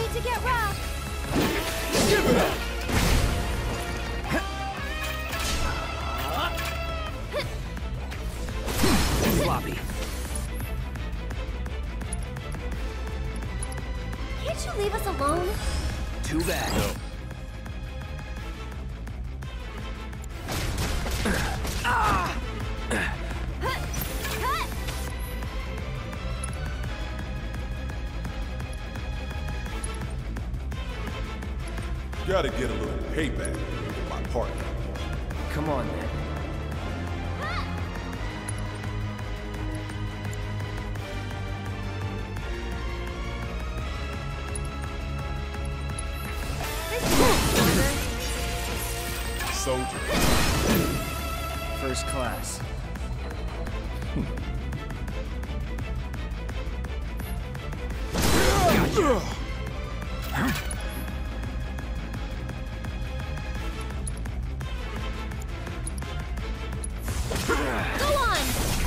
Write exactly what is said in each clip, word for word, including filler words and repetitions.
about to get rough. Give it up! Sloppy. Can't you leave us alone? Too bad. No. Gotta get a little payback with my partner. Come on, then. Soldier. First class. Go on!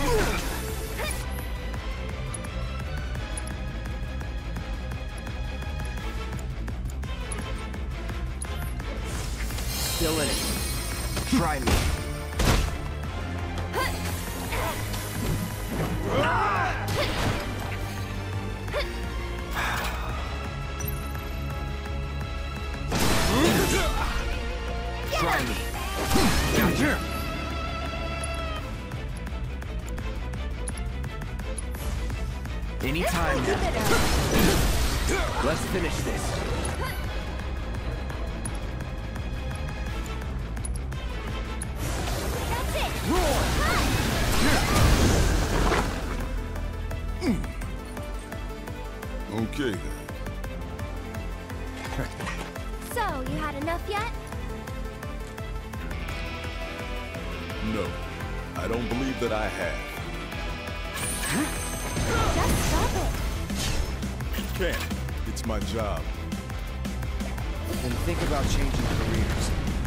Still in it. Try me. Try me. Gotcha. Anytime now. Let's finish this. That's it! Okay then. So, you had enough yet? No, I don't believe that I have. Just stop it. Can't. It's my job. Then think about changing careers.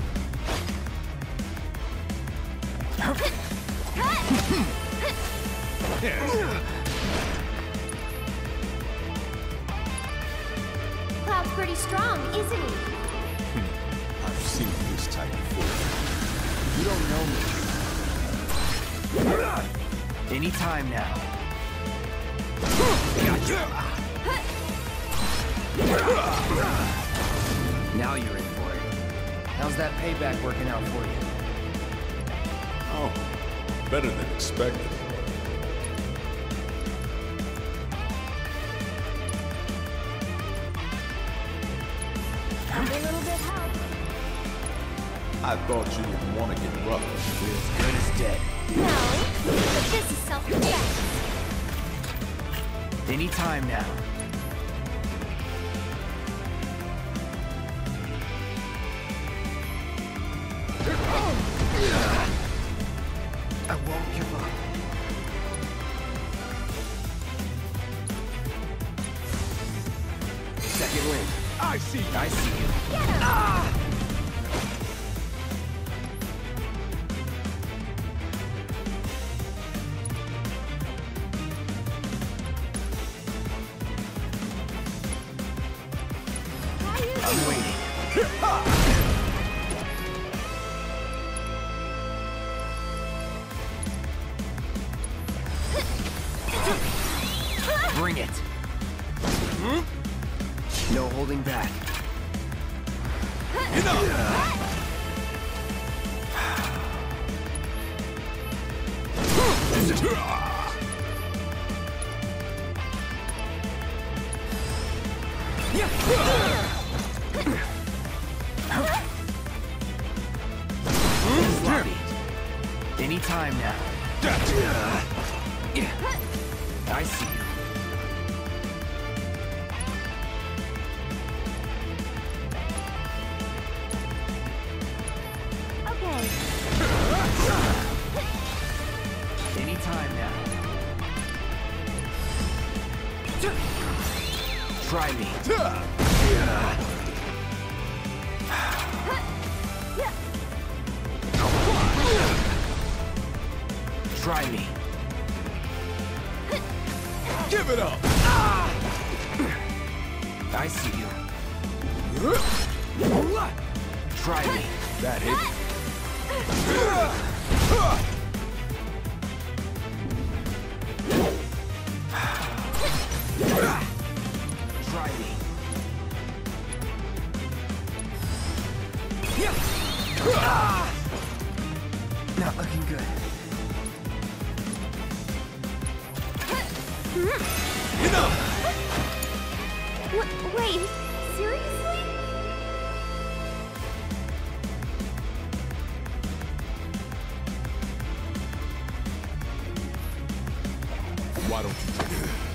Cloud's pretty strong, isn't he? I've seen this type before. You don't know me. Anytime now. Gotcha. Now you're in for it. How's that payback working out for you? Oh, better than expected. Every little bit helps. I thought you would want to get rough. You're as good as dead. No, but this is self-defense. Anytime now. I won't give up. Second wind. I see. I see you. Get him! Ah! How you I'm doing? waiting. Bring it. No holding back. Sloppy. Anytime now. I see you. Okay. Anytime now. Try me. Try me. Give it up! I see you. Try me. That hit. Try me. Not looking good. Enough! What? Wait, seriously? Why don't you take it?